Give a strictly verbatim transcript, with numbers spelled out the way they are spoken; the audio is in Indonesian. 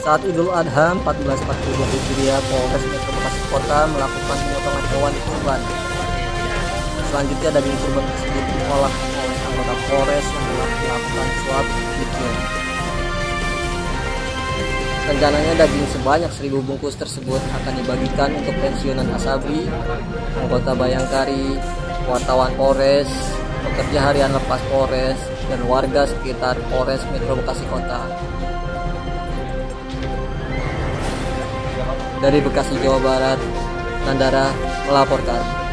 Saat Idul Adha seribu empat ratus empat puluh dua Hijriah, Polres Metro Bekasi Kota melakukan pemotongan hewan kurban. Selanjutnya daging kurban tersebut diolah oleh anggota Polres yang telah melakukan swab bikin. Rencananya daging sebanyak seribu bungkus tersebut akan dibagikan untuk pensiunan Asabi, anggota Bayangkari, wartawan Polres, pekerja harian lepas Polres, dan warga sekitar Polres Metro Bekasi Kota. Dari Bekasi, Jawa Barat, Nandara melaporkan.